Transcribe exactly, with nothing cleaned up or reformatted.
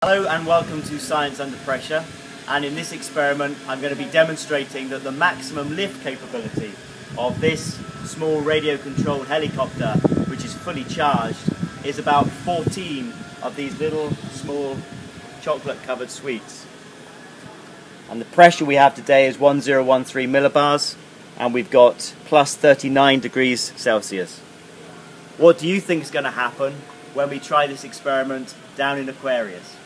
Hello and welcome to Science Under Pressure, and in this experiment I'm going to be demonstrating that the maximum lift capability of this small radio controlled helicopter, which is fully charged, is about fourteen of these little small chocolate covered sweets. And the pressure we have today is one thousand thirteen millibars, and we've got plus thirty-nine degrees Celsius. What do you think is going to happen when we try this experiment down in Aquarius?